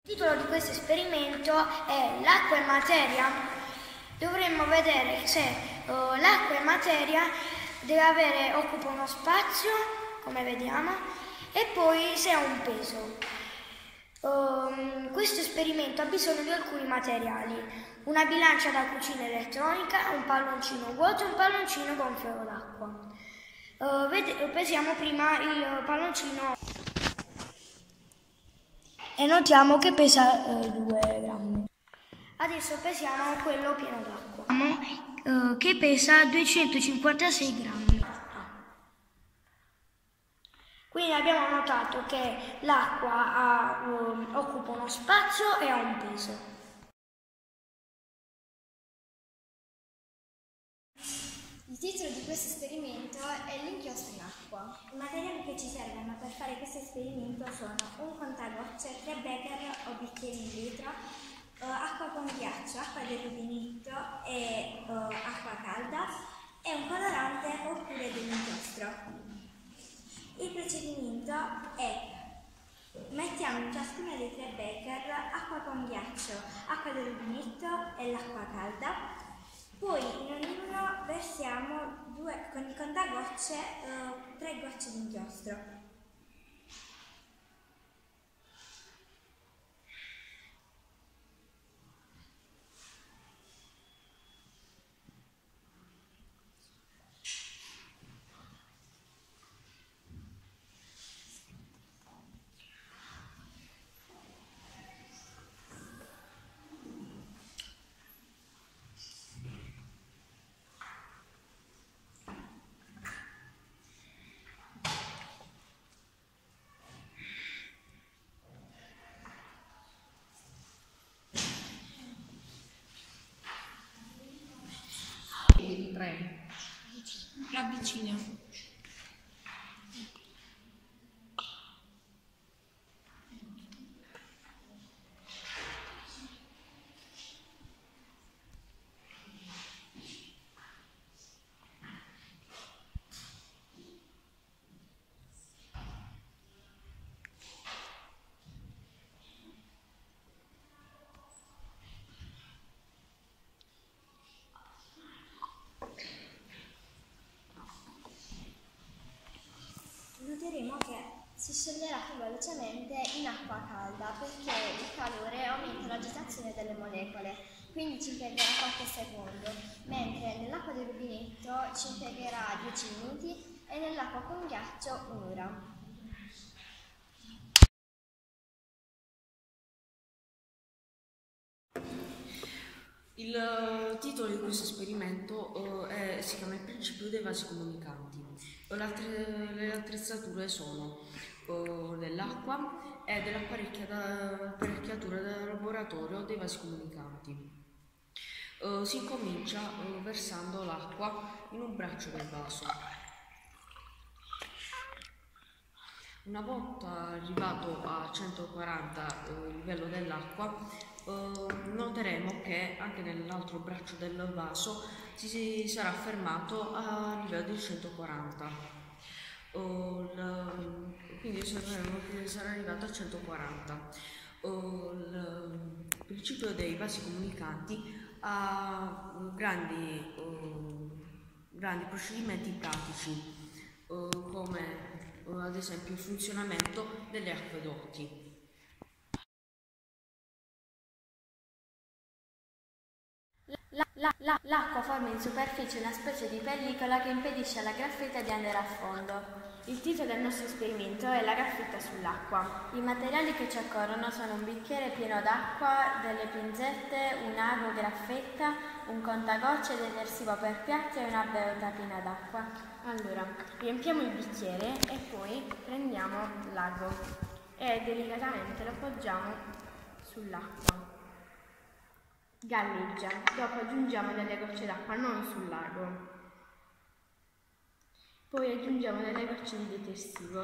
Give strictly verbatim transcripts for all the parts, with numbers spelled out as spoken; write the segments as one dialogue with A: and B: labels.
A: Il titolo di questo esperimento è l'acqua è materia. Dovremmo vedere se uh, l'acqua è materia, deve avere, occupa uno spazio, come vediamo, e poi se ha un peso. Um, questo esperimento ha bisogno di alcuni materiali: una bilancia da cucina elettronica, un palloncino vuoto e un palloncino gonfio d'acqua. Uh, pesiamo prima il palloncino e notiamo che pesa uh, due grammi. Adesso pesiamo quello pieno d'acqua, uh, che pesa duecentocinquantasei grammi. Quindi abbiamo notato che l'acqua uh, occupa uno spazio e ha un peso.
B: Il titolo di questo esperimento è l'inchiostro in acqua. I materiali che ci servono per fare questo esperimento sono un contagocce, tre becher o bicchieri in litro, uh, acqua con ghiaccio, acqua del rubinetto e uh, acqua calda e un colorante oppure dell'inchiostro. Il procedimento è: mettiamo in ciascuno dei tre becher acqua con ghiaccio, acqua del rubinetto e l'acqua calda. Poi in ognuno versiamo due, con il contagocce eh, tre gocce di inchiostro.
C: Ravvicina.
B: Noteremo che si scioglierà più velocemente in acqua calda perché il calore aumenta l'agitazione delle molecole, quindi ci impiegherà qualche secondo, mentre nell'acqua del rubinetto ci impiegherà dieci minuti e nell'acqua con ghiaccio un'ora.
C: Il titolo di questo esperimento uh, è, si chiama Il principio dei vasi comunicanti. Le attrezzature sono uh, dell'acqua e dell'apparecchiatura del laboratorio dei vasi comunicanti. Uh, si incomincia uh, versando l'acqua in un braccio del vaso. Una volta arrivato a centoquaranta uh, il livello dell'acqua, Uh, noteremo che anche nell'altro braccio del vaso si, si sarà fermato a livello di centoquaranta. Uh, l, quindi osserveremo che sarà arrivato a centoquaranta. Uh, il principio dei vasi comunicanti ha uh, grandi, uh, grandi procedimenti pratici, uh, come uh, ad esempio il funzionamento degli acquedotti.
B: L'acqua la, la, forma in superficie una specie di pellicola che impedisce alla graffita di andare a fondo. Il titolo del nostro esperimento è La graffita sull'acqua. I materiali che ci occorrono sono un bicchiere pieno d'acqua, delle pinzette, un ago graffetta, un contagocce, detersivo per piatti e una beuta piena d'acqua. Allora, riempiamo il bicchiere e poi prendiamo l'ago e delicatamente lo appoggiamo sull'acqua. Galleggia, dopo aggiungiamo delle gocce d'acqua non sul lago, poi aggiungiamo delle gocce di detersivo.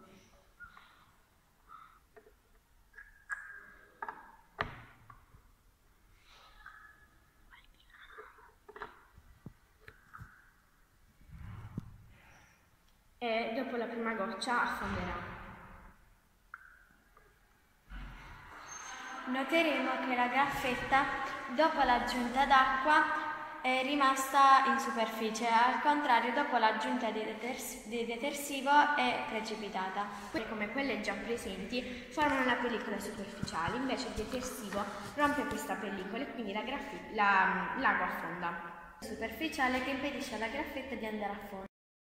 B: E dopo la prima goccia affonderà. noteremo che la graffetta, dopo l'aggiunta d'acqua, è rimasta in superficie, al contrario dopo l'aggiunta di, deters- di detersivo è precipitata. Come quelle già presenti formano una pellicola superficiale, invece il detersivo rompe questa pellicola e quindi la graffi- la, l'acqua affonda. Superficiale che impedisce alla graffetta di andare a fondo.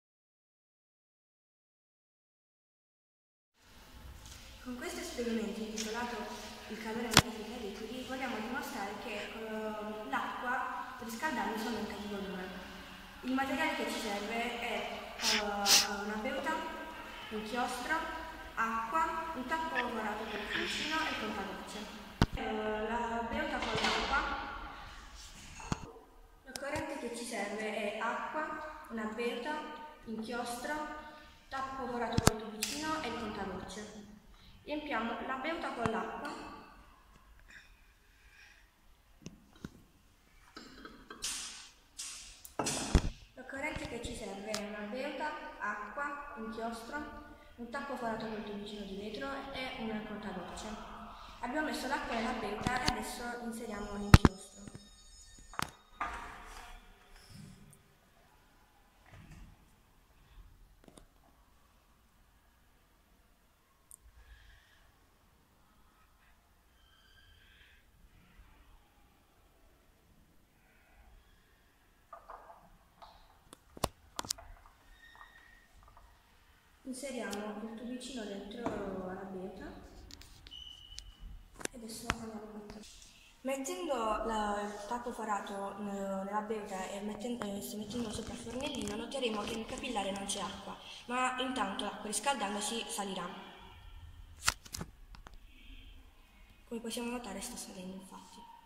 D: Con questo esperimento intitolato Il calore magnetico dei liquidi vogliamo dimostrare che uh, l'acqua riscaldandosi aumenta di volume. Il materiale che ci serve è uh, una beuta, inchiostro, acqua, un tappo lavorato per il fucino e il contagocce. Uh, la beuta con l'acqua. L'occorrente che ci serve è acqua, una beuta, inchiostro, tappo lavorato col tubicino e il contagocce. Riempiamo la beuta con l'acqua. L'occorrente che ci serve è una beuta, acqua, inchiostro, un tappo forato col tubicino di vetro e un contagocce. Abbiamo messo l'acqua nella beuta e adesso inseriamo l'inchiostro. Inseriamo il tubicino dentro la beuta e adesso andiamo a mettere. Mettendo la, il tappo forato nella beuta e mettendo, eh, mettendo sopra il fornellino noteremo che nel capillare non c'è acqua, ma intanto l'acqua riscaldandosi salirà. Come possiamo notare sta salendo infatti.